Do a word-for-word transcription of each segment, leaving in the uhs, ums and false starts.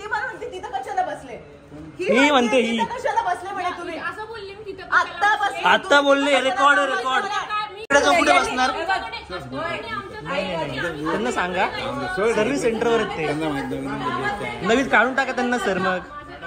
मला म्हणते तिथं कशाला बसले, ही म्हणते ही कशाला बसले म्हणे तुम्ही असं बोलले मी तिथं आता बसले आता बोलले रेकॉर्ड रेकॉर्ड कुठे बसणार त्यांना सांगा सर्व्हिस सेंटरवर आहेत ते नवीन काढून टाका त्यांना सर मग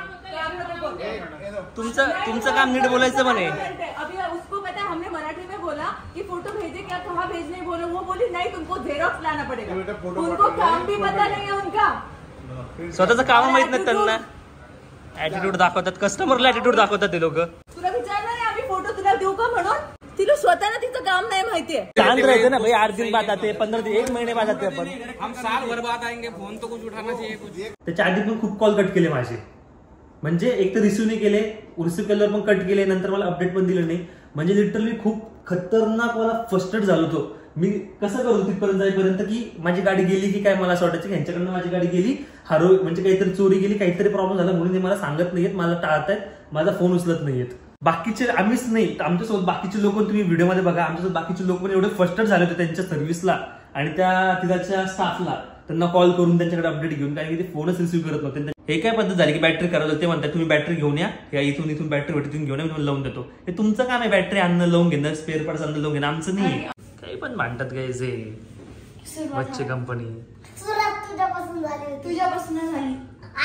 तुमचं तुमचं काम नीट बोलायचं म्हणे अभी उसको पता है हमने मराठी में बोला कि फोटो भेजे क्या कहाँ भेजने बोलो वो बोली नहीं तुमको जेरॉक्स लाना पड़ेगा उनको काम भी पता नहीं है उनका स्वतःचं काम माहित नाही त्यांना ऍटिट्यूड दाखवतात कस्टमरला ऍटिट्यूड दाखवतात ते लोक तुला विचारणार आहे आम्ही फोटो तुला देऊ का म्हणून तिला स्वतःला तिचं काम नाही माहितीये शांत राहते ना भाई आठ दिन बाद आते पंधरा दिन एक महिने बाद आते आपण हम साल भर बाद आएंगे फोन तो कुछ उठाना चाहिए कुछ त्याच्या आधी पण खूप कॉल कट केले माझे म्हणजे एक तर रिसिव्ह नाही केले रिसिव्ह केल्यावर पण कट केले नंतर मला अपडेट पण दिलं नाही म्हणजे लिटरली खूप खतरनाक मला फर्स्टेड झालो होतो मी कसं करू तिथपर्यंत जाईपर्यंत की माझी गाडी गेली की काय मला असं वाटायचं की ह्यांच्याकडनं माझी गाडी गेली हरव म्हणजे काहीतरी चोरी गेली काहीतरी प्रॉब्लेम झाला म्हणून मला सांगत नाहीयेत मला टाळतायत माझा फोन उचलत नाहीयेत बाकीचे आम्हीच नाही आमच्यासोबत बाकीचे लोक तुम्ही व्हिडिओमध्ये बघा आमच्यासोबत बाकीचे लोक पण एवढे फर्स्टेड झाले होते त्यांच्या सर्व्हिसला आणि त्या तिथल्या स्टाफला त्यांना कॉल करून त्यांच्याकडे अपडेट घेऊन कारण की ते फोनच रिसिव्ह करत नव्हते हे काय पद्धत झाली की बॅटरी करायला ते म्हणतात तुम्ही बॅटरी घेऊन या इथून इथून बॅटरी भेटून घेऊन या मी लावून देतो हे तुमचं काम आहे बॅटरी आणणं लावून घेणं स्पेअर पार्ट्स आणणं लावून घेणं आमचं नाही काही पण भांडतात काय जे बच्चे कंपनी तुझ्यापासून झाली तुझ्यापासून झाली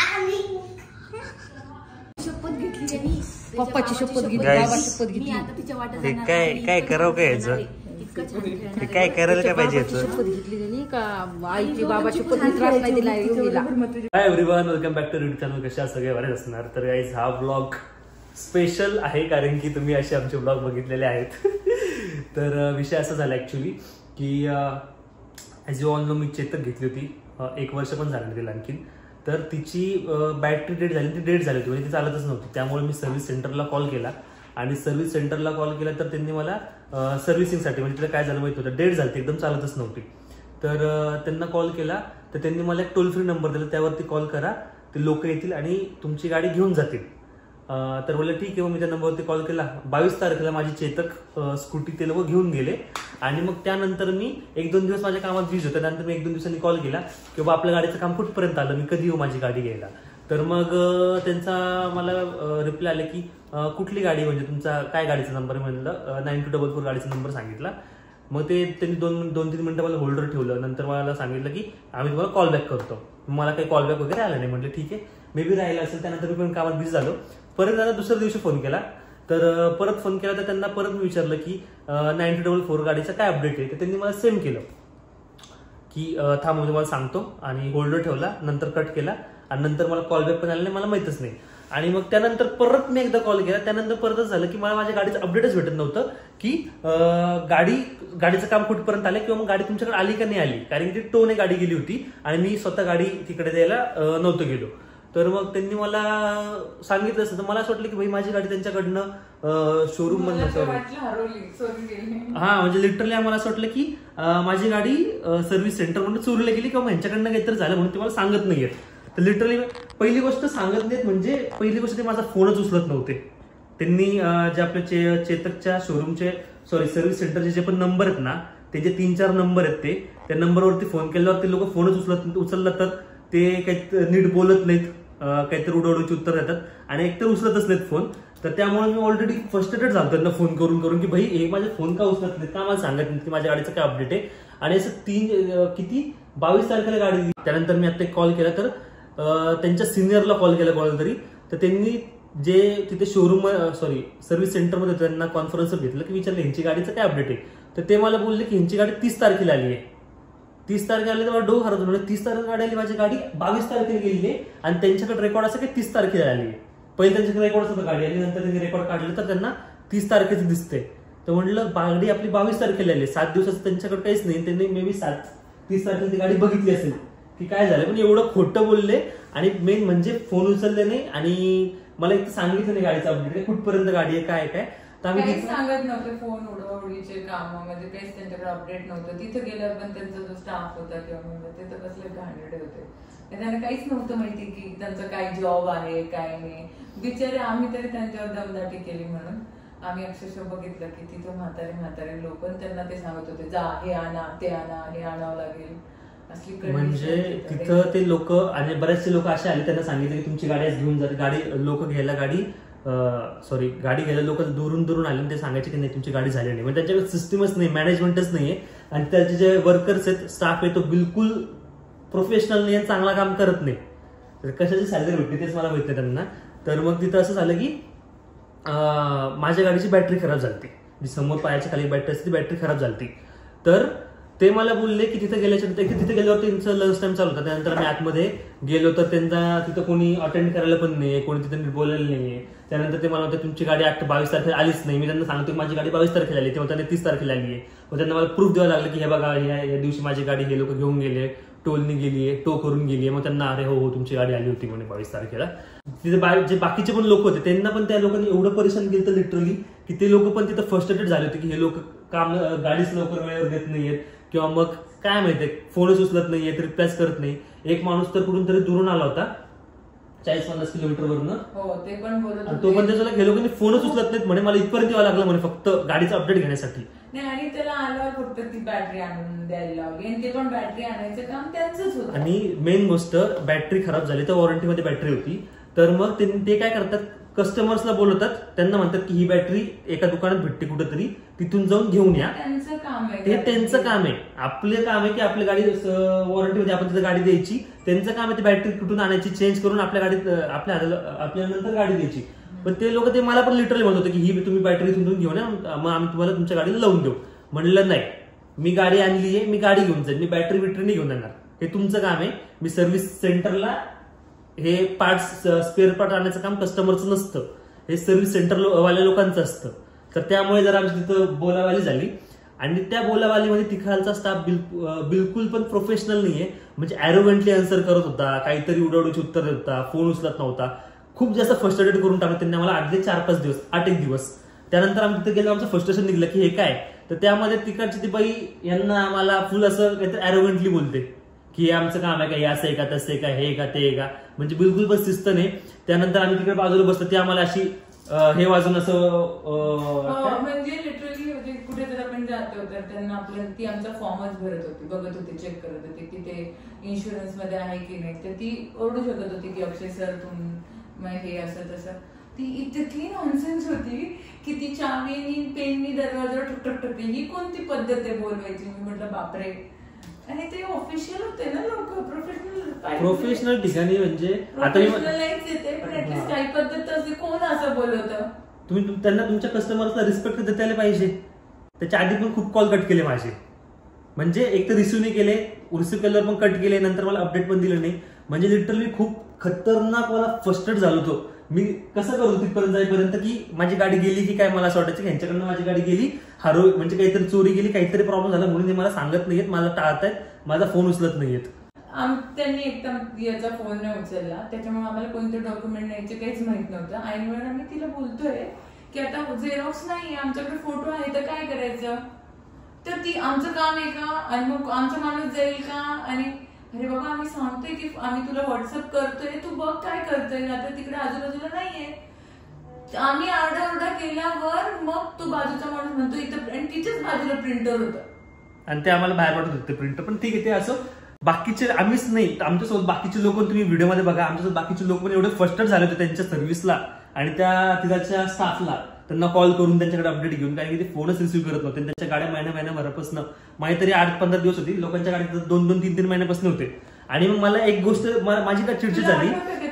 शपथ घेतली त्यांनी पप्पाची शपथ घेतली बाबाची शपथ घेतली आता तिच्या वाटत हे काय काय करावं काय याचं हे काय करायला काय पाहिजे शपथ घेतली त्यांनी का आईची बाबाची शपथ त्रास नाही दिला योगीला hi everyone welcome back to YouTube channel कशा सगळे बरेच असणार तर गाईज हा ब्लॉग स्पेशल आहे कारण की तुम्ही असे आमचे ब्लॉग बघितलेले आहेत तर विषय असा झाला ऍक्च्युली की ॲज यू ऑल नो मी चेतक घेतली होती एक वर्ष पण झालं तिला आणखीन तर तिची बॅटरी डेट झाली ती डेट झाली होती म्हणजे ती चालतच नव्हती त्यामुळे मी सर्व्हिस सेंटरला कॉल केला आणि सर्व्हिस सेंटरला कॉल केला तर त्यांनी मला सर्व्हिसिंगसाठी म्हणजे तिला काय झालं माहिती होतं डेट झाली एकदम चालतच नव्हती तर त्यांना कॉल केला तर त्यांनी मला एक टोल फ्री नंबर दिला त्यावरती कॉल करा ते लोक येतील आणि तुमची गाडी घेऊन जातील तर बोललं ठीक आहे मग मी त्या नंबरवरती कॉल केला बावीस तारखेला माझी चेतक स्कूटी ते लोक घेऊन गेले आणि मग त्यानंतर मी एक दोन दिवस माझ्या कामात बिझी होतं त्यानंतर मी एक दोन दिवसांनी कॉल केला की बाबा आपल्या गाडीचं काम कुठपर्यंत आलं मी कधी येऊ माझी गाडी घ्यायला तर मग त्यांचा मला रिप्लाय आला की कुठली गाडी म्हणजे तुमचा काय गाडीचा नंबर म्हणलं नाईन टू डबल फोर गाडीचा नंबर सांगितला मग ते त्यांनी दोन दोन तीन मिनिटं मला होल्डर ठेवलं नंतर मला सांगितलं की आम्ही तुम्हाला कॉल बॅक करतो मला काही कॉल बॅक वगैरे आलं नाही म्हटलं ठीक आहे मे बी राहिलं असेल त्यानंतर मी पण कामात बिझी झालो परत त्याला दुसऱ्या दिवशी फोन केला तर परत फोन केला तर त्यांना परत मी विचारलं की नाईन टू डबल फोर गाडीचा काय अपडेट आहे तर त्यांनी मला सेम केलं की थांब मी तुम्हाला सांगतो आणि होल्डर ठेवला नंतर कट केला आणि नंतर मला कॉल बॅक पण आला नाही मला माहितच नाही आणि मग त्यानंतर परत मी एकदा कॉल केला त्यानंतर परतच झालं की मला माझ्या गाडीचं अपडेटच भेटत नव्हतं की गाडी गाडीचं काम कुठपर्यंत आलं किंवा मग गाडी तुमच्याकडे आली का नाही आली कारण की टोने गाडी गेली होती आणि मी स्वतः गाडी तिकडे द्यायला नव्हतो गेलो तर मग त्यांनी मला सांगितलं असतं तर मला असं वाटलं की भाई माझी गाडी त्यांच्याकडनं शोरूम मधनं हा म्हणजे लिटरली आम्हाला असं वाटलं की माझी गाडी सर्व्हिस सेंटर म्हणून चोरीला गेली किंवा ह्यांच्याकडनं काहीतरी झालं म्हणून ते मला सांगत नाहीयेत तर लिटरली पहिली गोष्ट सांगत नाहीत म्हणजे पहिली गोष्ट ते माझा फोनच उचलत नव्हते त्यांनी जे आपल्या चे चेतकच्या शोरूमचे सॉरी सर्व्हिस सेंटरचे जे पण नंबर आहेत ना ते जे तीन चार नंबर आहेत ते त्या नंबरवरती फोन केल्यावर ते लोक फोनच उचलत उचललं तर ते काही नीट बोलत नाहीत काहीतरी उडवडूची उत्तर देतात आणि एकतर उचलतच नाहीत फोन तर त्यामुळे मी ऑलरेडी फ्रस्ट्रेटेड झालो त्यांना फोन करून करून की भाई हे माझे फोन का उचलत नाहीत का मला सांगत नाही की माझ्या गाडीचं काय अपडेट आहे आणि असं तीन किती बावीस तारखेला गाडी दिली त्यानंतर मी आता एक कॉल केला तर त्यांच्या सिनियरला कॉल केला कॉल तरी तर त्यांनी जे तिथे शोरूम सॉरी सर्व्हिस सेंटरमध्ये त्यांना कॉन्फरन्स घेतलं की विचारलं ह्यांची गाडीचं काय अपडेट आहे तर ते मला बोलले की ह्यांची गाडी तीस तारखेला आली आहे तीस तारखेला आली तर मला डोक हरत होतं तीस तारखेला गाडी आली माझी गाडी बावीस तारखेला गेली आहे आणि त्यांच्याकडे रेकॉर्ड असं की तीस तारखेला आली आहे पहिले त्यांच्याकडे रेकॉर्ड होतं गाडी आली नंतर त्यांनी रेकॉर्ड काढलं तर त्यांना तीस तारखेचं दिसतंय तर म्हटलं गाडी आपली बावीस तारखेला आली सात दिवसाचं त्यांच्याकडे काहीच नाही त्यांनी मे बी सात तीस तारखेला ती गाडी बघितली असेल की काय झालं पण एवढं खोटं बोलले आणि मेन म्हणजे फोन उचलले नाही आणि मला एक सांगितलं नाही गाडीचं अपडेट कुठपर्यंत गाडी आहे काय काय काहीच सांगत नव्हते फोन उडवाउडीचे काम म्हणजे काहीच त्यांच्याकडे अपडेट नव्हतं तिथे गेल्यावर पण त्यांचा जो स्टाफ होता किंवा म्हणजे ते तर कसले घाणेरडे होते त्यांना काहीच नव्हतं माहिती की त्यांचा काय जॉब आहे काय नाही बिचारे आम्ही तरी त्यांच्यावर दमदाटी केली म्हणून आम्ही अक्षरशः बघितलं की तिथे म्हातारे म्हातारे लोक त्यांना ते सांगत होते जा हे आणा ते आणा हे आणावं लागेल म्हणजे तिथं ते लोक आणि बरेचसे लोक असे आले, त्यांना सांगितलं की तुमची गाडी घेऊन जाते, गाडी लोक घ्यायला गाडी सॉरी गाडी घ्यायला लोक दुरून दुरून आले आणि ते सांगायचे की नाही तुमची गाडी झाली नाही. म्हणजे त्यांच्याकडे सिस्टमच नाही, मॅनेजमेंटच नाहीये आणि त्याचे जे वर्कर्स आहेत, स्टाफ आहे, तो बिलकुल प्रोफेशनल नाही, चांगला काम करत नाही. तर कशाची सॅलरी भेटते तेच मला माहित नाही त्यांना. तर मग तिथं असं झालं की माझ्या गाडीची बॅटरी खराब झाली, जी समोर पायाच्या खाली बॅटरी असते ती बॅटरी खराब झाली. तर ते मला बोलले की तिथे गेल्याच्या तिथे गेल्यावर त्यांचं लंच टाइम चालू होता. त्यानंतर मी आतमध्ये गेलो तर त्यांना तिथं कोणी अटेंड करायला पण नाहीये, कोणी तिथे बोलायला नाहीये. त्यानंतर ते मला म्हणतात तुमची गाडी आठ बावीस तारखेला आलीच नाही. मी त्यांना सांगतो की माझी गाडी बावीस तारखेला आली, तेव्हा त्यांनी तीस तारखेला आली आहे. मग त्यांना मला प्रूफ द्यावं लागलं की हे बघा या दिवशी माझी गाडी हे लोक घेऊन गेले, टोलनी गेली आहे, टो करून गेली आहे. मग त्यांना अरे हो हो तुमची गाडी आली होती म्हणे बावीस तारखेला. तिथे जे बाकीचे पण लोक होते त्यांना पण त्या लोकांनी एवढं परेशान केलं लिटरली की ते लोक पण तिथं फ्रस्ट्रेटेड झाले होते की हे लोक काम गाडीच लवकर वेळेवर देत नाहीयेत किंवा मग काय माहितीये फोनच उचलत नाहीये, रिप्लायच करत नाही. एक माणूस तर कुठून तरी दुरून आला होता चाळीस पन्नास किलोमीटर वरनं, ते पण बोलत तो पण त्याला गेलो की फोनच उचलत नाहीत म्हणे, मला इथपर्यंत यावं लागलं म्हणे फक्त गाडीचं अपडेट घेण्यासाठी. नाही आणि त्याला आल्यावर फक्त ती बॅटरी आणून द्यायला लावली आणि ते पण बॅटरी आणायचं काम त्यांचंच होतं. आणि मेन गोष्ट बॅटरी खराब झाली तर वॉरंटीमध्ये बॅटरी होती. तर मग ते काय करतात कस्टमर्सला बोलवतात, त्यांना म्हणतात की ही बॅटरी एका दुकानात भेटते कुठेतरी, तिथून जाऊन घेऊन या. त्यांचं काम आहे, ते त्यांचं काम आहे. आपलं काम आहे की आपली गाडी वॉरंटीमध्ये आपण तिथे गाडी द्यायची, त्यांचं काम आहे ती बॅटरी कुठून आणायची, चेंज करून आपल्या गाडीत आपल्या आपल्या नंतर गाडी द्यायची. पण ते लोक ते मला पण लिटरली म्हणत होते की ही तुम्ही बॅटरी इथून घेऊन या, मग आम्ही तुम्हाला तुमच्या गाडीला लावून देऊ. म्हणलं नाही, मी गाडी आणली आहे, मी गाडी घेऊन जाईल, मी बॅटरी बिटरी नाही घेऊन येणार. हे तुमचं काम आहे. मी सर्व्हिस सेंटरला हे पार्ट्स स्पेअर पार्ट आणण्याचं काम कस्टमरचं नसतं, हे सर्व्हिस सेंटर वाल्या लोकांचं असतं. तर त्यामुळे जरा आमची तिथं बोलावाली झाली आणि त्या बोलावालीमध्ये तिखालचा स्टाफ बिलकुल पण प्रोफेशनल नाहीये. म्हणजे अॅरोगंटली आन्सर करत होता, काहीतरी उडवडीची उत्तर देत होता, फोन उचलत नव्हता. खूप जास्त फ्रस्ट्रेटेड करून टाकलं त्यांनी मला. आठ ते चार पाच दिवस आठ एक दिवस त्यानंतर आम्ही तिथे गेलो, आमचं फ्रस्ट्रेशन निघलं की हे काय. तर त्यामध्ये तिकडची ती बाई यांना आम्हाला फुल असं काहीतरी अॅरोगंटली बोलते की आमचं काम आहे का, हे असं आहे का, तसं आहे का, हे का ते आहे का. म्हणजे बिलकुल पण शिस्त नाही. त्यानंतर आम्ही तिकडे बाजूला बसतो, ते आम्हाला अशी हे वाजून असं म्हणजे लिटरली होते कुठे तर आपण जातो तर त्यांना आपल्याला ती आमचा फॉर्मच भरत होती, बघत होती, चेक करत होती की ते इन्शुरन्स मध्ये आहे की नाही. तर ती ओरडू शकत होती की अक्षय सर तुम हे असं तसं. ती इतकी नॉनसेन्स होती की ती चावीनी पेननी दरवाजा ठुकठुक ठुकली. ही कोणती पद्धत आहे बोलवायची. मी म्हटलं बापरे. आणि ते ऑफिशियल होते ना लोक, प्रोफेशनल प्रोफेशनल ठिकाणी. म्हणजे आता येते पण ऍटलीस्ट काही पद्धत असते, कोण असं बोलवतं. तुम्ही त्यांना तुमच्या कस्टमर्सला रिस्पेक्ट द्यायला पाहिजे. त्याच्या आधी पण खूप कॉल कट केले माझे. म्हणजे एक तर रिसिव्ह नाही केले, रिसिव्ह केल्यावर पण कट केले, नंतर मला अपडेट पण दिलं नाही. म्हणजे लिटरली खूप खतरनाक मला फ्रस्ट्रेट झालो होतो. मी कसं करू तिथपर्यंत जाईपर्यंत की माझी गाडी गेली की काय. मला असं वाटायचं की ह्यांच्याकडनं माझी गाडी गेली, हरव म्हणजे काहीतरी चोरी गेली, काहीतरी प्रॉब्लेम झाला म्हणून मला सांगत नाहीयेत, मला टाळतायत, माझा फोन उचलत नाहीयेत. त्यांनी एकदम याचा फोन नाही उचलला, त्याच्यामुळे आम्हाला कोणते डॉक्युमेंट न्यायचे काहीच माहित नव्हतं. आणि वेळेला मी तिला बोलतोय की आता झेरॉक्स नाही, आमच्याकडे फोटो आहे तर काय करायचं. तर ती आमचं काम आहे का आणि मग आमचा माणूस जाईल का. आणि अरे बाबा आम्ही सांगतोय की आम्ही तुला व्हॉट्सअप करतोय, तू बघ काय करतोय. आता तिकडे आजूबाजूला नाहीये. आम्ही आरडाओरडा केल्यावर मग तो बाजूचा माणूस म्हणतो इथं, आणि तिच्याच बाजूला प्रिंटर होतं आणि ते आम्हाला बाहेर पाठवत होते प्रिंटर. पण ठीक आहे, ते असं बाकीचे आम्हीच नाही, आमच्यासोबत बाकीचे लोक तुम्ही व्हिडिओमध्ये बघा, आमच्यासोबत बाकीचे लोक पण एवढे फ्रस्ट्रेट झाले होते त्यांच्या सर्व्हिसला आणि त्या तिथल्या स्टाफला. त्यांना कॉल करून त्यांच्याकडे अपडेट घेऊन, कारण की ते फोनच रिसिव्ह करत नव्हते. त्यांच्या गाड्या महिन्या महिन्याभरापासून माझी तरी आठ पंधरा दिवस होती, लोकांच्या गाड्या दोन दोन तीन तीन महिन्यापासून होते. आणि मग मला एक गोष्ट माझी काय चिडचिड झाली,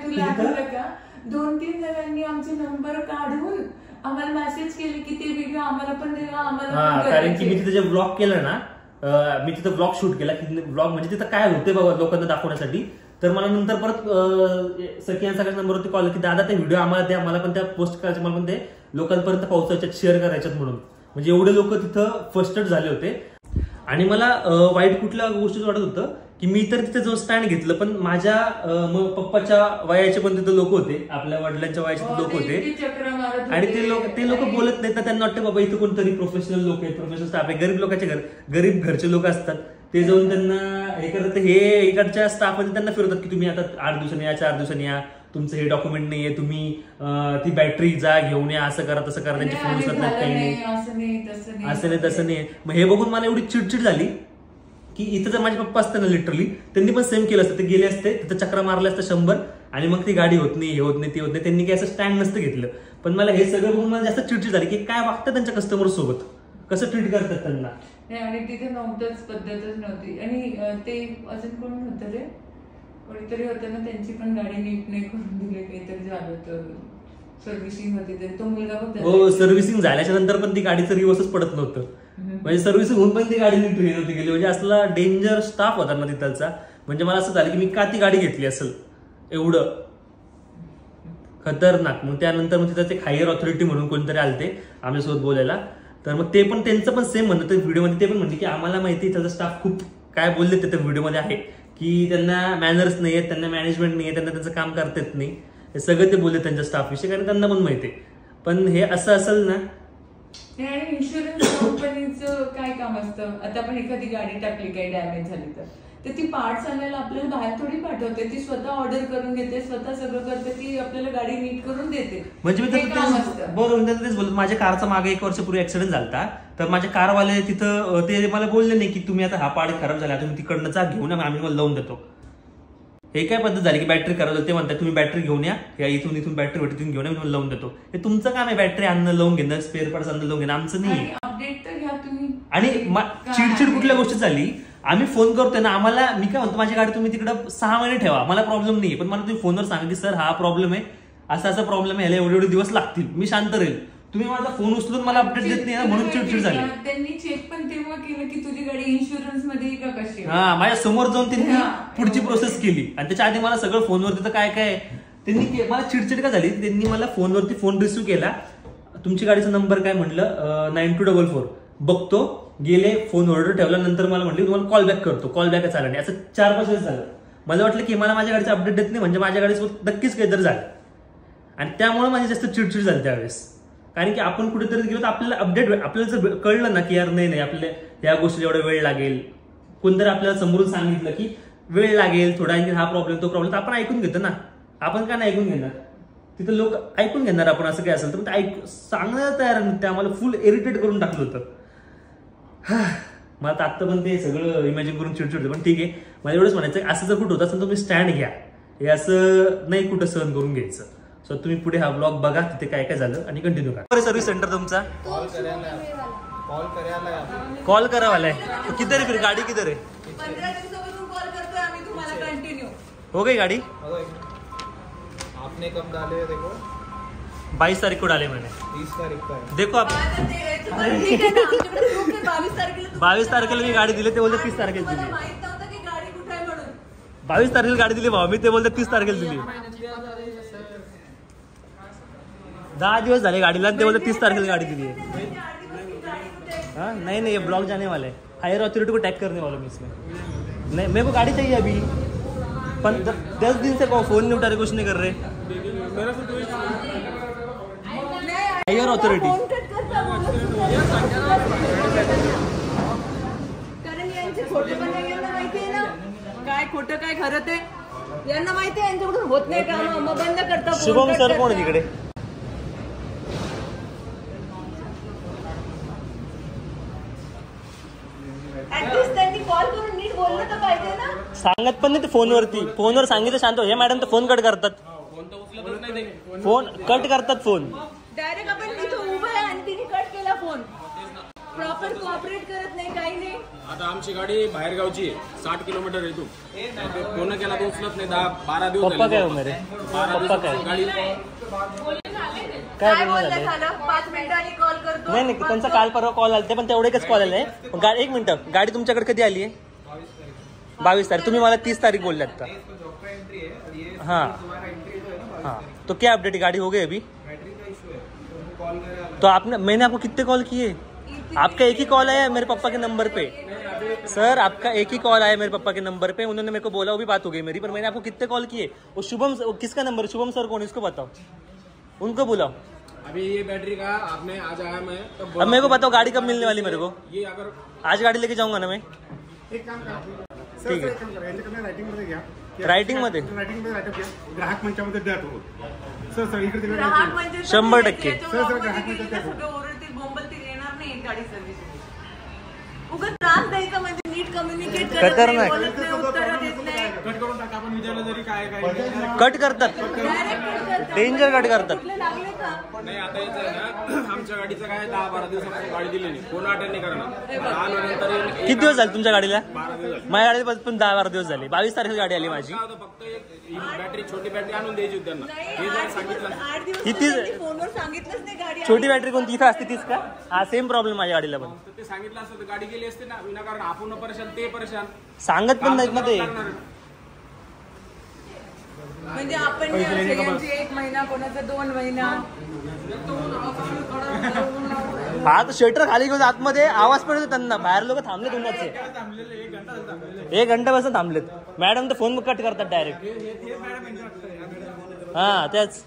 दोन तीन जणांनी आमचे नंबर काढून आम्हाला मेसेज केले की ते व्हिडिओ आम्हाला पण द्या आम्हाला. कारण की मी तिथे जे ब्लॉग केलं ना, मी तिथं ब्लॉग शूट केला की ब्लॉग म्हणजे तिथं काय होते बाबा लोकांना दाखवण्यासाठी. तर मला नंतर परत सगळ्या सगळ्या नंबरवरती कॉल की दादा ते व्हिडिओ आम्हाला द्या, मला पण त्या पोस्ट करायचे, मला पण ते लोकांपर्यंत पोहोचायच्यात, शेअर करायच्यात म्हणून. म्हणजे एवढे लोक तिथं फ्रस्ट्रेट झाले होते. आणि मला वाईट कुठल्या गोष्टीचं वाटत होतं की मी तर तिथे जो स्टँड घेतलं, पण माझ्या पप्पाच्या वयाचे पण तिथे लोक होते, आपल्या वडिलांच्या वयाचे लोक होते. आणि ते लोक ते लोक बोलत नाहीत ना, त्यांना वाटतं बाबा इथं कोणतरी प्रोफेशनल लोक आहेत, प्रोफेशनल स्टाफ आहे. गरीब लोकांचे घर, गरीब घरचे लोक असतात, ते जाऊन त्यांना हे करतात. हे इकडच्या स्टाफ त्यांना फिरवतात की तुम्ही आता आठ दिवसांनी या, चार दिवसांनी या, तुमचं हे डॉक्युमेंट नाहीये, तुम्ही ती बॅटरी जा घेऊन या, असं करा तसं करा. त्यांचे फोन उचलत नाहीत, काही नाही, असं नाही तसं नाही. मग हे बघून मला एवढी चिडचिड झाली की इथं जर माझे पप्पा असते ना लिटरली त्यांनी पण सेम केलं असतं. ते गेले असते तिथं चक्रा मारले असतं शंभर आणि मग ती गाडी होत नाही हे होत नाही ती होत नाही. त्यांनी काही असं स्टँड नसतं घेतलं. पण मला हे सगळं बघून मला जास्त चिडचिड झाली की काय वागतं त्यांच्या कस्टमर सोबत, कसं ट्रीट करतात त्यांना. नाही आणि तिथे नव्हतंच, पद्धतच नव्हती. आणि ते अजून कोण होतं रे, कोणीतरी होतं ना त्यांची पण गाडी नीट नाही करून दिली, काहीतरी झालं होतं सर्व्हिसिंग होती तरी तो मुलगा बघ. हो सर्व्हिसिंग झाल्याच्या नंतर पण ती गाडीचं रिवर्सच पडत नव्हतं. म्हणजे सर्व्हिसिंग होऊन पण ती गाडी नीट नव्हती गेली. म्हणजे असला डेंजर स्टाफ होता ना तिथलचा. म्हणजे मला असं झालं की मी का ती गाडी घेतली असेल, एवढं खतरनाक. मग त्यानंतर मग तिथं ते हायर ऑथॉरिटी म्हणून कोणतरी आलते आमच्यासोबत बोलायला. तर मग ते पण त्यांचं पण सेम म्हणत व्हिडिओमध्ये. ते पण म्हणते की आम्हाला माहिती त्याचा स्टाफ खूप काय बोलले ते व्हिडिओमध्ये आहे की त्यांना मॅनर्स नाही आहेत, त्यांना मॅनेजमेंट नाही आहे, त्यांना त्यांचं काम करता येत नाही. हे सगळं ते बोलले त्यांच्या स्टाफ विषयी, कारण त्यांना पण माहिती आहे. पण हे असं असेल ना. आणि इन्शुरन्स कंपनीचं काय काम असतं, आता आपण एखादी गाडी टाकली काही डॅमेज झाली तर तर ती पार्ट्स आणायला आपल्याला बाहेर थोडी पाठवते, ती स्वतः ऑर्डर करून घेते, स्वतः सगळं करते, ती आपल्याला गाडी नीट करून देते. म्हणजे मी बरोबर तेच बोलतो. माझ्या कारचा मागे एक वर्षापूर्वी ऍक्सिडेंट झाला, तर माझ्या कारवाले तिथं ते मला बोलले नाही की तुम्ही आता हा पार्ट खराब झाला तुम्ही तिकडनं जा घेऊन या, आम्ही मला लावून देतो. हे काय पद्धत झाली की बॅटरी खराब झाली, ते म्हणतात तुम्ही बॅटरी घेऊन या, इथून इथून बॅटरी भेटून घेऊन या, मी लावून देतो. हे तुमचं काम आहे बॅटरी आणणं लावून घेणं, स्पेअर पार्ट्स आणणं लावून घेणं, आमचं नाही. अपडेट तर घ्या तुम्ही. आणि चिडचिड कुठल्या गोष्टी झाली, आम्ही फोन करतोय ना, आम्हाला मी काय म्हणतो माझी गाडी तुम्ही तिकडं सहा महिने ठेवा, मला प्रॉब्लेम नाही, पण मला तुम्ही फोनवर सांगा की सर हा प्रॉब्लेम आहे, असा असा प्रॉब्लेम आहे, एवढे एवढे दिवस लागतील, मी शांत राहील. तुम्ही माझा फोन उचलून मला अपडेट देत नाही ना, म्हणून चिडचिड झाली. त्यांनी चेक पण तेव्हा केलं की तुझी गाडी इन्शुरन्स मध्ये का कशी. हा माझ्या समोर जाऊन त्यांनी पुढची प्रोसेस केली आणि त्याच्या आधी मला सगळं फोनवरती तर काय काय त्यांनी मला चिडचिड का झाली. त्यांनी मला फोनवरती फोन रिसिव्ह केला, तुमची गाडीचा नंबर काय म्हटलं नाईन टू डबल फोर बघतो, गेले फोन ऑर्डर ठेवला, नंतर मला म्हटलं तुम्हाला कॉल बॅक करतो, कॉल बॅकच आला नाही. असं चार पाच वेळेस झालं. मला वाटलं की मला माझ्या गाडीचं अपडेट देत नाही म्हणजे माझ्या गाडीसोबत नक्कीच काहीतरी झालं आणि त्यामुळे माझी जास्त चिडचिड झाली त्यावेळेस. कारण की आपण कुठेतरी गेलो तर आपल्याला अपडेट आपल्याला जर कळलं ना की यार नाही नाही आपल्या या गोष्टीला एवढा वेळ लागेल, कोणतरी आपल्याला समोरून सांगितलं की वेळ लागेल थोडा, हा प्रॉब्लेम तो प्रॉब्लेम, तर आपण ऐकून घेतो ना. आपण का नाही ऐकून घेणार, तिथं लोक ऐकून घेणार आपण असं काय असेल तर. ऐक सांगण्याला तयार नाही, ते आम्हाला फुल इरिटेट करून टाकलं होतं. मला तर आत्ता पण ते सगळं इमॅजिन करून चिडचिड होतं. पण ठीक आहे, मला एवढंच म्हणायचं असं जर कुठं होतं असेल तुम्ही स्टँड घ्या, हे असं नाही कुठं सहन करून घ्यायचं. सो तुम्ही पुढे हा ब्लॉग बघा तिथे काय काय झालं आणि कंटिन्यू करा. सर्व्हिस सेंटर तुमचा कॉल करायला कॉल करावाला आहे. किती रे फिर गाडी किती रे? पंधरा दिवसापासून कॉल करतोय आम्ही तुम्हाला कंटिन्यू. हो गई गाड़ी? आपने कब डाले देखो? बाईस तारीख को डाले मैंने. तीस तारीख का है. देखो आप बावीस तारखेला मी गाडी दिली, ते बोलते तीस तारखेला दिली. माहित नव्हतं की गाडी कुठे आहे म्हणून. बावीस तारखेला गाडी दिली भाऊ मी, ते बोलते तीस तारखेला दिली. दहा दिवस झाले गाडीला, ते बोलते तीस तारखेला गाड़ी दिली है. हाँ नहीं नहीं ये ब्लॉग जाने वाला है, हायर अथॉरिटी को टैग करने वाला हूँ इसमें. नहीं मेरे को गाड़ी चाहिए अभी, पर दस दिन से फोन नहीं उठा रहे, कुछ नहीं कर रहे. हायर अथॉरिटी कारण यांचे खोटे पण यांना माहिती आहे ना काय खोटं काय खरं ते यांना माहिती आहे. यांच्याकडून होत नाही काम, मग बंद करता. शुभम सर कोण आहे तिकडे? ऍटलीस्ट त्यांनी कॉल करून नीट बोललं तर पाहिजे ना. सांगत पण नाही ते फोनवरती, फोनवर सांगितलं शांत. हे मॅडम तर फोन कट करतात, फोन कट करतात फोन डायरेक्ट. आपण तिथं उभं आहे आणि तिने कट केला फोन, प्रॉपर कोऑपरेट करत नाही काही नाही. आता आमची गाडी बाहेर गावची आहे, साठ किलोमीटर येतो, फोन केला तर उचलत नाही. दहा बारा दिवस पप्पा काय हो मेरे पप्पा काय गाडी काय बोलणं झालं, पाच मिनिटांनी कॉल करतो. नाही नाही त्यांचा काल परवा कॉल आला, ते पण तेवढे एकच कॉल आले. एक मिनिट, गाडी तुमच्याकडे कधी आली आहे? बावीस तारीख. तुम्ही मला तीस तारीख बोलले आता. हाँ हाँ तो क्या अपडेट, गाड़ी हो गई अभी? तो आपने मैंने आपको कितने कॉल किए? आपका एक ही कॉल आया मेरे पापा के नंबर पे. सर आपका एक ही कॉल आया मेरे पापा के नंबर पे, उन्होंने मेरे को बोला, वो भी बात हो गई मेरी. पर मैंने आपको कितने कॉल किए? वो शुभम, किसका नंबर? शुभम सर कौन, इसको बताओ, उनको बुलाओ. अभी ये बैटरी का आपने आज आया मैं तब. अब मेरे को बताओ गाड़ी कब मिलने वाली मेरे को? ये अगर आज गाड़ी लेके जाऊंगा ना मैं. एक काम करा, ठीक आहे. रायटिंग मध्ये घ्या. रायटिंग मध्ये रायटिंग मध्ये रायटिंग घ्या, ग्राहक मंचामध्ये द्या तो. सर सर इकडे तिकडे ग्राहक म्हणजे शंभर टक्के. सर सर ग्राहक म्हणजे सगळं ओरडतील बोंबलतील, येणार नाही गाडी सर्व्हिस. उगाच त्रास द्यायचा म्हणजे नीट कम्युनिकेट करत खतरनाक. नाही, बोलत नाही, उत्तरं देत नाही. कट करून टाका आपण विचारलं जरी काय काय कट करतात, Direct cut करतात. डेंजर कट करतात. कुठले लागले का? नाही आता याचं आहे ना आमच्या गाडीचं काय दहा बारा दिवसापासून गाडी दिली नाही कोण अटेंड नाही करणार आल्यानंतर एक- किती दिवस झाले तुमच्या गाडीला? बारा दिवस झाले. माझ्या गाडीला पण दहा बारा दिवस झाले. बावीस तारखेला गाडी आली माझी. काय होतं, फक्त एक बॅटरी छोटी बॅटरी आणून द्यायची होती त्यांना नाही, हे जर आठ सांगितलं दिवस- आठ दिवस किती- त्यांनी फोनवर सांगितलंच नाही गाडी छोटी आली. बॅटरी कोणती इथं असते तीच का? हा सेम प्रॉब्लेम माझ्या गाडीला पण. तर ते सांगितलं असतं तर गाडी गेली असते ना विनाकारण आपण परेशान ते परेशान सांगत पण नाहीत ना ते. म्हणजे आपण सगळ्यांची एक महिना कोणाचा दोन महिना हा तर शटर खाली घेऊन आतमध्ये आवाज पण येतो त्यांना. बाहेर लोक थांबलेत उन्हाचे, एक घंटा बसून थांबलेत. मॅडम तर फोन कट करतात डायरेक्ट. हा त्याच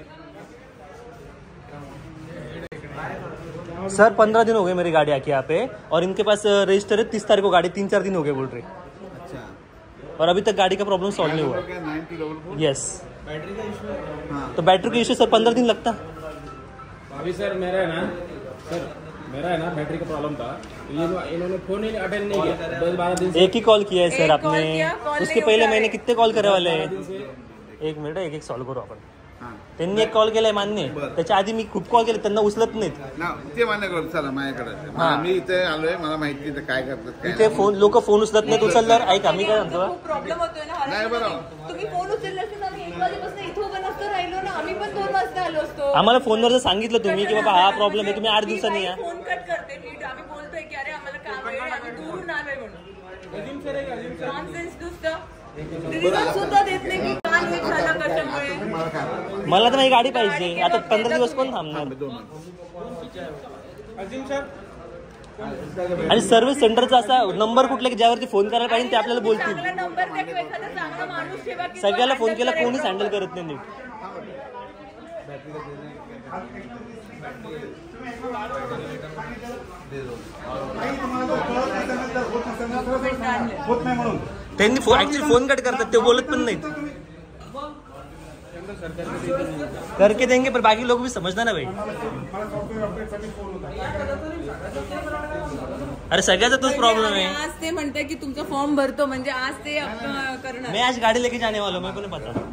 सर पंद्रह दिन हो गए मेरी गाड़ी आके यहाँ पे और इनके पास रजिस्टर है तीस तारीख को गाड़ी तीन चार दिन हो गए बोल रहे. और अभी तक गाड़ी का प्रॉब्लम सॉल्व नहीं हुआ. यस तो बैटरी का इश्यू सर पंद्रह दिन लगता. अभी सर मेरा है ना सर मेरा है ना बैटरी का प्रॉब्लम था तो ये इन्होंने फोन ही अटेंड नहीं किया दस बारह दिन से एक ही कॉल किया है सर एक कॉल आपने. किया, कॉल उसके नहीं पहले उठा मैंने रहे. कितने कॉल करे वाले हैं. एक मिनिट एक एक सॉल्व करू आपण. त्यांनी एक कॉल केलाय मान्य, त्याच्या आधी मी खूप कॉल केले त्यांना उचलत नाहीत. ना ते मान्य करू चला माझ्याकडे मला- मी इथे आलोय मला माहिती इथे काय करतात काय इथे फोन लोक फोन उचलत नाहीत. उचलल्यावर ऐका मी काय म्हणतो, खूप प्रॉब्लेम होतोय ना नाही, हरायला. बरोबर. तुम्ही फोन उचलले असते तर आम्ही एक वाजेपासून इथं उभं नसतो राहिलो ना. आम्ही पण दोन वाजता आलो असतो. आम्हाला फोनवर जर सांगितलं तुम्ही की बाबा हा प्रॉब्लेम आहे, तुम्ही आठ दिवसांनी या. फोन कट करते नीट. आम्ही बोलतोय की अरे आम्हाला काम आहे आम्ही दूरून आलोय म्हणून. नॉनसेन्स नुसतं रिझल्ट सुद्धा देत नाही की काल हे झालं कशामुळे. मला तर माझी गाडी पाहिजे. आता पंधरा दिवस कोण थांबणार. आणि सर्व्हिस सेंटरचा असा नंबर कुठला की ज्यावरती फोन करायला पाहिजे ते आपल्याला बोलतील. चांगला नंबर द्या किंवा एखादा चांगला माणूस ठेवा की सगळ्याला फोन handle केला करेल. कोणीच हँडल करत नाही नीट. होत नाही म्हणून त्यांनी ऍक्च्युली फोन कट करतात, ते बोलत पण नाहीत. करके देंगे पर बाकी लोग भी समझना ना भाई. अरे सगळ्याचा तोच प्रॉब्लेम आहे. आज ते म्हणते की तुमचा फॉर्म भरतो म्हणजे आज ते आपण करणार. मैं आज गाड़ी लेके जाने वाला हूँ, मेरे को नहीं पता.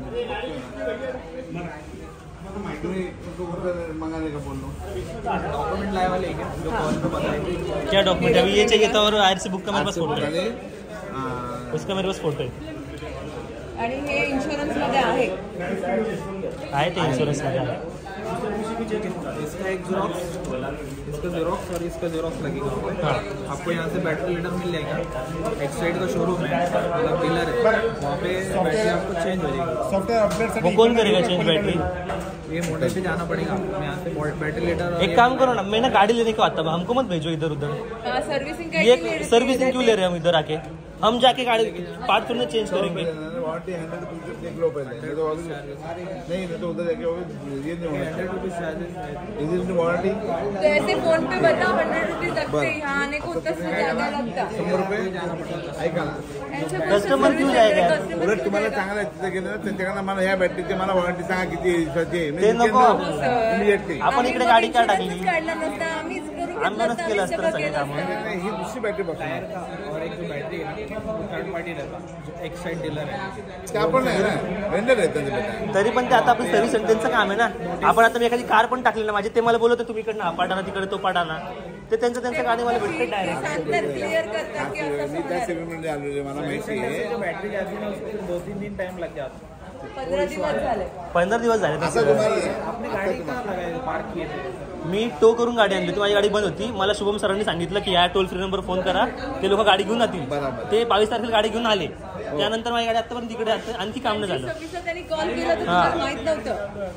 तुम्ही मंगाने का बोल डॉक्यूमेंट लाए वाले क्या जो कॉल पे बताएंगे क्या डॉक्यूमेंट अभी ये चाहिए था और आरसी बुक का मेरे पास फोटो है. खाली उसका मेरे पास फोटो है. आणि हे इन्शुरन्स मध्ये आहे. आहे ते इन्शुरन्स मध्ये आहे. इसका एक जेरोक्स इसका जेरोक्स और इसका जेरोक्स लगेगा वहाँ पे. हाँ. आपको यहाँ से बैटरी लीटर मिल जाएगा. एक साइड का शोरूम है मतलब डीलर है वहाँ पे बैटरी आपको चेंज हो जाएगी. सॉफ्टवेअर अपडेट वो कौन करेगा चेंज बैटरी. ये मोटे पे जाना पड़ेगा आपको. यहाँ से बैटरी लीटर एक काम करो ना, मैं ना गाड़ी लेने को आता हूँ, हमको मत भेजो इधर उधर. हा, सर्व्हिसिंग काय ये सर्विसिंग क्यों ले रहे हैं हम इधर आके. हम जाके गाड़ी पार्ट तुरंत चेंज करेंगे. वारंटी हंड्रेड रुपीज देख लो पहले नहीं तो नहीं नहीं तो उधर जाके ये नहीं होना हंड्रेड रुपीज चार्जेस चाहिए वारंटी तो ऐसे फोन पे बताओ हंड्रेड रुपीज लगते हैं. यहाँ आने को उससे ज्यादा लगता. शंभर रुपये ऐका कस्टमर क्यों जाएगा. उलट तुम्हाला चांगलं आहे तिथे गेलं ना त्यांच्याकडनं मला ह्या बॅटरीची मला वॉरंटी सांगा किती दिवसाची आहे. ते नको. इमिडिएटली आपण इकडे गाडी का टाकली. काढला नसता आम्हीच करून आम्हीच केलं असतं सगळे काम. नाही ही दुसरी बॅटरी बघा और एक जो बैटरी है थर्ड पार्टी रहता जो एक साइड डीलर है. ते आपण नाही ना वेंडर आहेत त्यांचे बेटा तरी पण ते आता आपलं सर्व्हिस सेंटरचं काम आहे ना. आपण आता मी एखादी कार पण टाकली ना माझी, ते मला बोलत तुम्ही इकडनं हा पाडाना तिकडे तो पाडाना, ते त्यांचं त्यांचं गाडी मला भेटते डायरेक्ट. सांगतात क्लिअर करतात की असं मी त्या सेगमेंटमध्ये आलेलो मला माहिती आहे. जो बैटरी जाती है ना उसको फिर दो तीन दिन टाइम लग जाता है. पंधरा दिवस झाले. पंधरा दिवस झाले असं तसं. तुम्हाला आपने गाड़ी कहाँ लगाई पार्क किए थे. मी टो करून गाडी आणली होती, माझी गाडी बंद होती. मला शुभम सरांनी सांगितलं की या टोल फ्री नंबर फोन करा, ते लोक गाडी घेऊन जातील. बरोबर. ते बावीस तारखेला गाडी घेऊन आले. त्यानंतर माझी गाडी आतापर्यंत तिकडे आहे. आणखी काम नाही झालं. सव्वीसला त्यांनी कॉल केला तर हा. तुम्हाला माहित नव्हतं.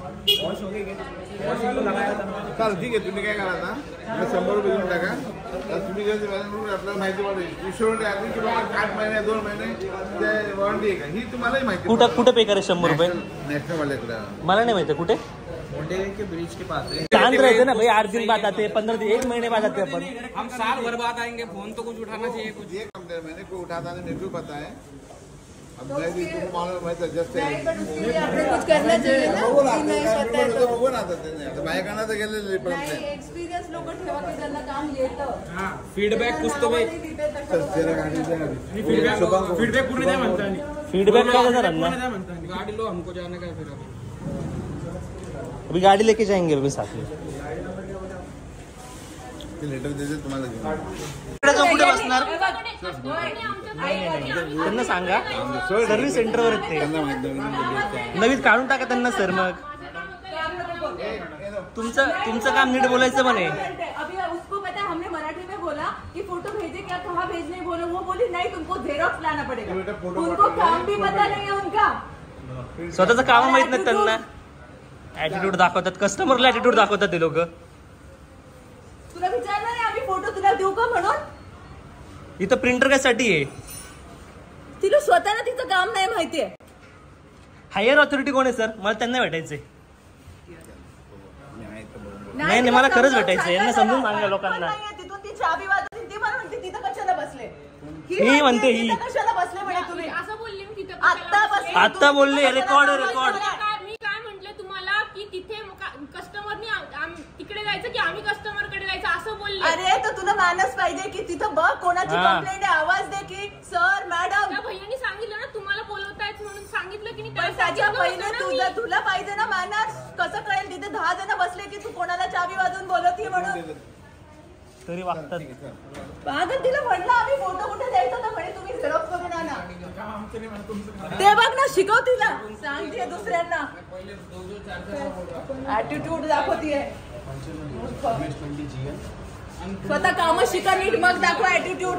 चाल ठीक आहे तुम्ही काय करा ना मला शंभर रुपये देऊन टाका. तर तुम्ही जर आपल्याला माहिती पडेल इन्शुरन्स आली की बाबा आठ महिने दोन महिने ते वॉरंटी आहे का ही तुम्हालाही माहिती कुठं कुठं पे करे शंभर रुपये नॅशनल वाल्याकडे मला नाही माहिती कुठे. मोटे के ब्रिज के पास है. शांत रहते ना भाई, आठ दिन बाद आते, पंद्रह दिन, एक महीने बाद आते अपन. हम साल भर बाद आएंगे फोन तो कुछ उठाना चाहिए कुछ. ये कम देर मैंने को उठाता नहीं मेरे को पता है अब मैं भी तुमको मालूम है जस्ट नहीं, but उसके लिए आपने कुछ करना चाहिए ना बघू ना कि नाही आता स्वतः बघू येतो. बघू ना आता ते आता बायकांना तर गेलेले पण नाही एक्सपिरियन्स लोक ठेवा की ज्यांना काम येतं. हाँ फीडबॅक कुछ तो भाई फीडबॅक फीडबॅक पूर्ण द्या म्हणता आणि फीडबॅक काय देणार पूर्ण ना द्या म्हणता आणि गाडी लो हमको जाने का है फिर अभी अभी गाड़ी लेके जाएंगे अभी साथ में. लेटर देते तुम्हाला घेऊन. इकडे जाऊन कुठे बसणार त्यांना सांगा सर्व्हिस सेंटरवर येते त्यांना माहित नाही. नवीन काढून टाका त्यांना सर. मग तुमचं तुमचं काम नीट बोलायचं म्हणे. अभी उसको पता है हमने मराठी में बोला कि फोटो भेजे क्या कहाँ भेजने बोलो. वो बोली नहीं तुमको जेरॉक्स लाना पड़ेगा. उनको काम भी पता नहीं है उनका. स्वतःचं काम माहित नाही त्यांना. ऍटिट्यूड दाखवतात कस्टमरला. ऍटिट्यूड दाखवतात ते लोक. तुला विचारलं नाही आम्ही फोटो तुला देऊ का म्हणून. इथं प्रिंटर कशासाठी आहे. तिला स्वतःला तिचं काम नाही माहितीये. हायर ऑथॉरिटी कोण आहे सर. मला त्यांना भेटायचंय. नाही नाही मला खरंच भेटायचंय. यांना समजून सांगा लोकांना. तिथून ती चाबी वाजवून ती मला म्हणते तिथं कशाला बसले. ही म्हणते ही. तिथं कशाला बसले म्हणे तुम्ही. असं बोलले मी तिथे आता बसले. आता बोलले रेकॉर्ड रेकॉर्ड. मी काय म्हंटले तुम्हाला की तिथे कस्टमरनी तिकडे जायचं की आम्ही कस्टमर कडे जायचं असं बोलले. अरे तर तुला मानस पाहिजे की तिथं बघ कोणाची हा. कंप्लेंट आहे. आवाज दे की सर मॅडम. त्या भैयानी सांगितलं ना तुम्हाला बोलवतायत म्हणून सांगितलं की नाही. पण त्याच्या पहिले तुझं तुला पाहिजे ना मानस. कसं कळेल तिथे दहा जण बसले की तू कोणाला चावी वाजवून बोलवते म्हणून. तरी वागतात. अगं तिला म्हटलं आम्ही फोटो कुठे द्यायचा तर म्हणे तुम्ही झेरॉक्स करून आणा. ते बघ ना शिकव तिला. सांगते दुसऱ्यांना. ऍटिट्यूड दाखवतीये. स्वतः काम शिका नीट मग दाखव ऍटिट्यूड.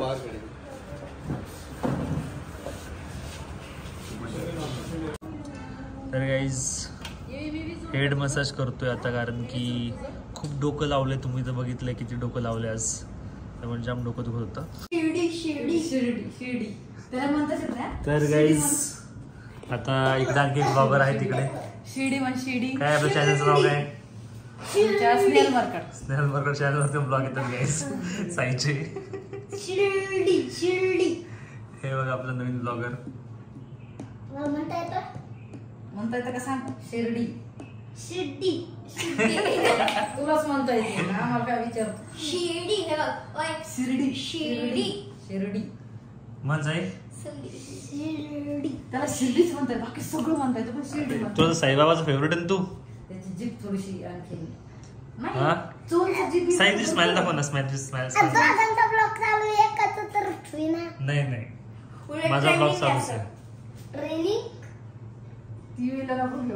तर गाईज हेड मसाज करतोय आता कारण की खूप डोकं लावलंय. तुम्ही तर बघितलंय किती डोकं लावलंय आज. त्यामुळे जाम डोकं दुखत होतं. शिर्डी शिर्डी शिर्डी शिर्डी त्याला म्हणतात ना. तर गाईज आता इकडे आणखी एक ब्लॉगर आहे तिकडे. शिर्डी म्हण शिर्डी. काय आपल्या चॅनलचं नाव काय. स्नेहल मरकट. स्नेहल मरकट चॅनलवरती ब्लॉग येतात गाईज साईचे. शिर्डी शिर्डी हे बघा आपलं नवीन ब्लॉगर. म्हणता येतं म्हणता येतं का सांग. शिर्डी शिर्डी तुलाच म्हणता येते ना. मला काय विचारतो. शिर्डी हे बघ ओय शिर्डी शिर्डी शिर्डी म्हण जाई. शिर्डी त्याला शिर्डीच म्हणताय. बाकी सगळं म्हणता येतं पण शिर्डी म्हणतात. तुझं साईबाबाचं फेवरेट आहे ना तू. त्याची जीभ थोडीशी आणखी हा नाही. साईची स्माइल दाखव ना. स्माइल स्माइल आता ब्लॉक चालू आहे का तर ना. नाही नाही माझा ब्लॉग चालूच आहे. ट्रेनिंग टीव्हीला नको घेऊ.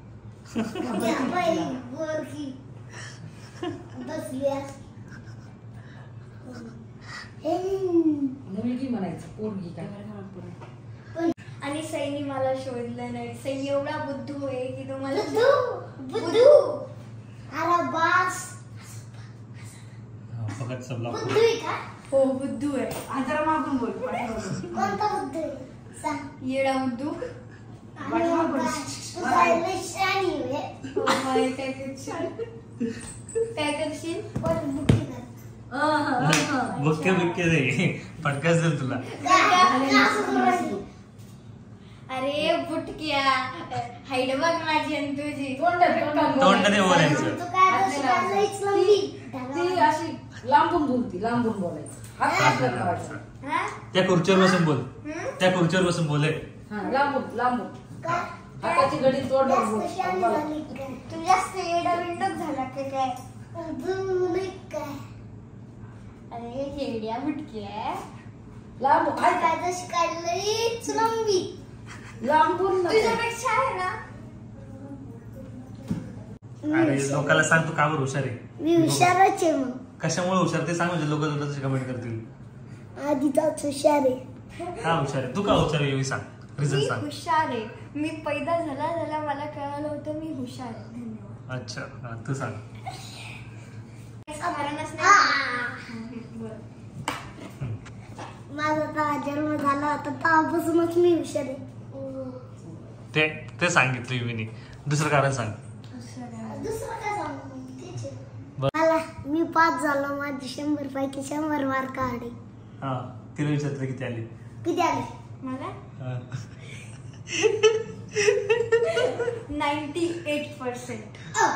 गोरकी बसली मुलगी म्हणायचं पोरगी काय. आणि सैनी मला शोधलं नाही. सैनी एवढा बुद्धू आहे की तुम्हाला बुद्धू बुद्धू अरे बास फक्त सब ब्लॉग बुद्धू आहे का. हो बुद्धू आहे. जरा मागून बोल. कोणता बुद्धू आहे सांग. येडा बुद्धू. काय करशील. बुक्के बुक्के दे पटकस देईल तुला. अरे बुटक्या हाईड बघ माझी आणि तुझी. तोंडाने बोलायचं. ती अशी लांबून बोलती. लांबून बोलायचं. हात लावायचं. त्या खुर्चीवर बसून बोल. त्या खुर्चीवर बसून बोले. हा लांबून लांबून हाताची घडी तोड. तू जास्त एडा विंडोक झाला का काय. अरे खेड्या बुटक्या लांबून काय काय शिकायला लंबी लांबून तुझ्यापेक्षा आहे ना. अरे लोकांना सांग तू का बरं हुशार आहे. मी हुशारच आहे. मग कशामुळे हुशार ते सांग म्हणजे लोक तुला तशी कमेंट करतील. आधीचाच हुशार आहे. हा हुशार आहे. तू का हुशार आहे सांग. रिझन मी सांग. हुशार आहे. मी पैदा झाला झाला मला कळालं होतं मी हुशार आहे. धन्यवाद. अच्छा हा तू सांग. कारणच नाही. माझा तर जन्म झाला होता तेव्हापासूनच मी हुशार आहे. ते ते सांगितलं मी. दुसरं कारण सांग. दुसरं काय सांगू तेच आहे. मला मी पास झालो. माझे शंभर पैकी शंभर मार्क आले. हा तिला विचारलं किती आली. किती आले. मला हा. Ninety eight percent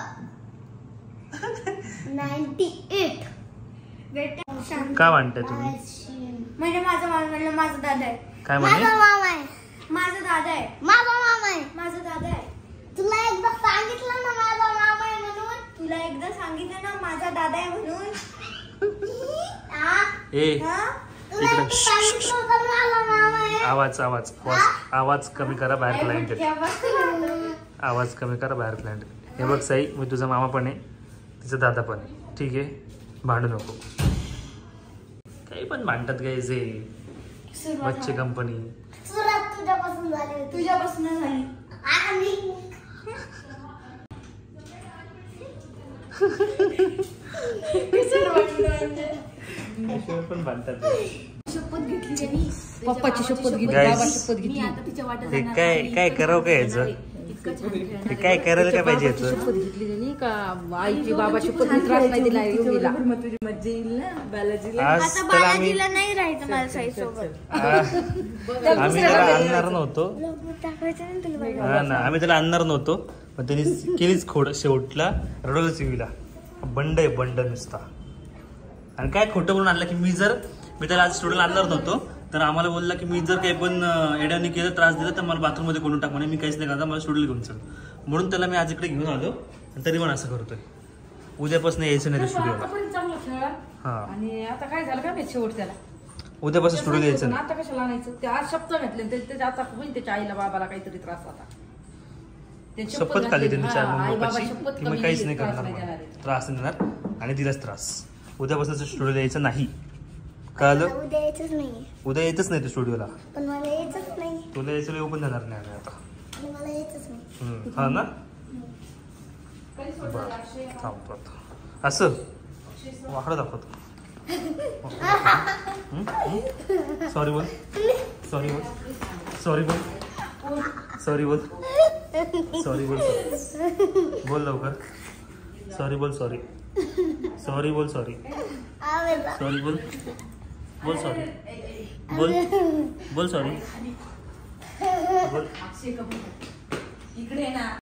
ninety eight बेटा शांत. का म्हणताय तुम्ही? म्हणजे माझा मामा म्हणलं माझा दादा आहे. काय म्हणे? मामा आहे. माझा दादा आहे. माझा मामा आहे. माझा दादा आहे. तुला एकदा सांगितलं ना माझा मामा आहे म्हणून. तुला एकदा सांगितलं ना माझा दादा आहे म्हणून. ए इकडे आवाज आवाज आवाज आवाज कमी करा, बाहेर क्लायंट आहे. आवाज कमी करा, बाहेर क्लायंट. हे बघ साई, मी तुझा मामा पण आहे, तिचा दादा पण आहे, ठीक आहे? भांडू नको. काही पण भांडतात काय जे बच्चे कंपनी. सुरुवात तुझ्यापासून झाली. तुझ्यापासून झाली. पण भांडतात. शपथ घेतली त्यांनी. पप्पाची शपथ घेतली, Guys, बाबा शपथ घेतली. मी आता तिच्या वाटेत हे जाणार काय नाही. काय करावं काय याचं? इतकं छान खेळणार. हे काय करायला काय पाहिजे बाबाची याचं? शपथ घेतली त्यांनी का आईची बाबाची शपथ त्रास नाही दिला योगीला. तुझी मज्जा येईल ना बालाजीला. आज आता त्याला आम्ही बालाजीला नाही राहायचं मला साई सोबत. आ, आम्ही त्याला आणणार नव्हतो. टाकायचं ना तुला बाई. हा ना, आम्ही त्याला आणणार नव्हतो, पण त्यांनी केलीच खोड. शेवटला रडवलं सिवीला. बंड आहे बंड नुसता. आणि काय खोटं बोलून आणलं की मी जर मी त्याला आज स्टुडिओला आणणार नव्हतो, तर आम्हाला बोलला की मी जर काही पण एड्याने केलं, त्रास दिला, तर मला बाथरूम मध्ये कोणून टाक म्हणे. मी काहीच नाही करता, मला स्टुडिओला घेऊन चल. म्हणून त्याला मी आज इकडे घेऊन आलो, तरी पण असं करतोय. उद्यापासून यायचं नाही स्टुडिओला. चांगलं खेळ. हा, आणि आता काय झालं काय माहिती शेवट त्याला. उद्यापासून स्टुडिओला यायचं नाही. आता कशाला आणायचं? ते आज शपथ घातले त्याच्या आता होईल त्याच्या आईला बाबाला काहीतरी त्रास होता. ते शपथ खाली त्यांनी चार हा, आई बाबा बाप्पाची शपथ की मी कमी काहीच देईल, नाही त्रास करणार नाही मला. देणार आहे. त्रास नाही देणार आणि तिलाच त्रास. उद्यापासून स्टुडिओला यायचं नाही, कळलं? उद्या यायचंच नाहीये. उद्या येतच नाही तू स्टुडिओला. पण मला यायचंच नाही. तुला यायचं येऊ पण जाणार नाही आम्ही आता. आणि मला यायचंच नाही. हम्म, हा ना? बरं, थांबतो आता. असं वाकडं दाखवतो. सॉरी बोल, सॉरी बोल, सॉरी बोल, सॉरी बोल, सॉरी बोल, बोल लवकर. सॉरी बोल, सॉरी सॉरी बोल, सॉरी सॉरी बोल, बोल सॉरी, बोल बोल सॉरी, बोल. इकडे ना